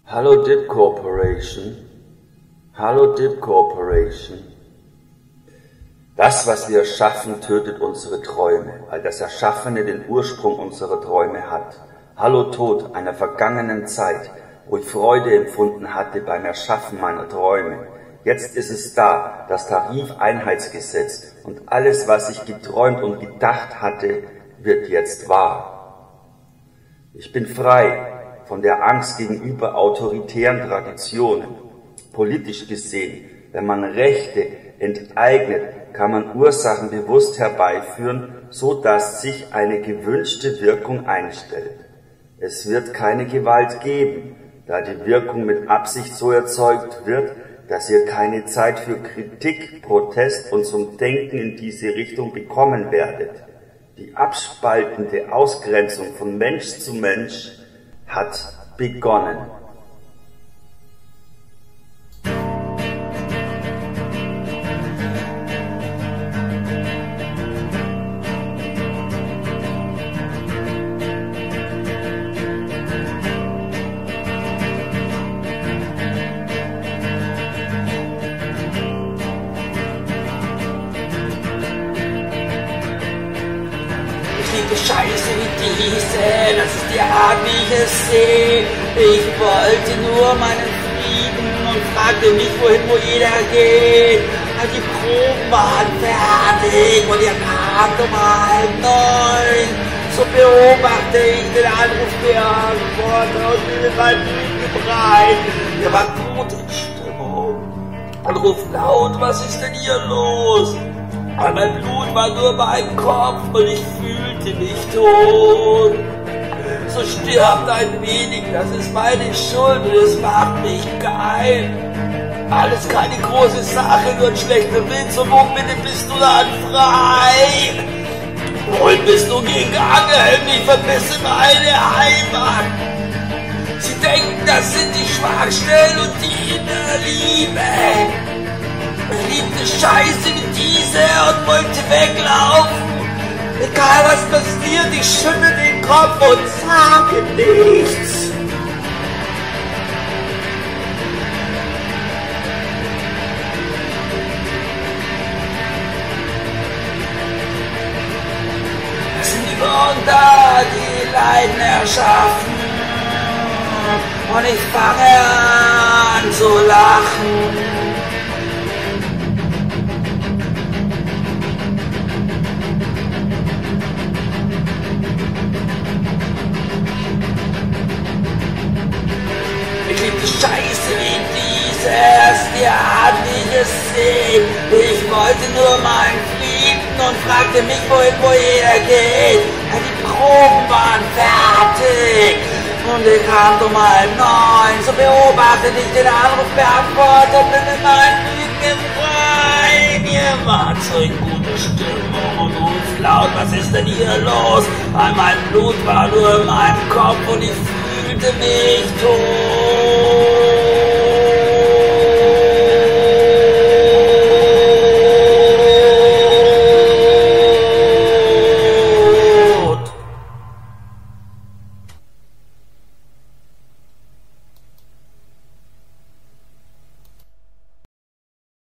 Hallo Dip Corporation. Hallo Dip Corporation. Das, was wir erschaffen, tötet unsere Träume, weil das Erschaffene den Ursprung unserer Träume hat. Hallo Tod einer vergangenen Zeit, wo ich Freude empfunden hatte beim Erschaffen meiner Träume. Jetzt ist es da, das Tarifeinheitsgesetz, und alles, was ich geträumt und gedacht hatte, wird jetzt wahr. Ich bin frei von der Angst gegenüber autoritären Traditionen. Politisch gesehen, wenn man Rechte enteignet, kann man Ursachen bewusst herbeiführen, so dass sich eine gewünschte Wirkung einstellt. Es wird keine Gewalt geben, da die Wirkung mit Absicht so erzeugt wird, dass ihr keine Zeit für Kritik, Protest und zum Denken in diese Richtung bekommen werdet. Die abspaltende Ausgrenzung von Mensch zu Mensch hat begonnen. Scheiße wie diese, das ist die Art, wie ich es sehe. Ich wollte nur meinen Frieden und fragte mich, wohin, wo jeder geht. Als die Proben waren fertig und ihr kamt um 8:30. So beobachte ich den Anrufbeantworter und will mein Lügen bereit. Ihr wart gut in Stimmung und ruft laut, was ist denn hier los? Aber mein Blut war nur bei meinem Kopf und ich fühlte mich tot. So stirbt ein wenig, das ist meine Schuld und es macht mich geil. Alles keine große Sache, nur ein schlechter Witz und wo bitte bist du dann frei? Wohin bist du gegangen? Ich vermisse meine Heimat. Sie denken, das sind die Schwachstellen und die in der Liebe. Ich liebte Scheiße wie diese und wollte weglaufen. Egal was passiert, ich schüttle den Kopf und sage nichts. Es sind die Wunder, die Leiden erschaffen. Und ich fange an zu lachen. Scheiße wie dieses, die Art, wie ich es sehe. Ich wollte nur meinen Frieden und fragte mich, wohin, wo jeder geht. Die Proben waren fertig und ich kam um 8:30. So beobachtete ich den Anrufbeantworter und bin in meinen Lügen im Rein. Ihr wart so in guter Stimmung und ruft laut, was ist denn hier los? Weil mein Blut war nur in meinem Kopf und ich fühlte mich tot.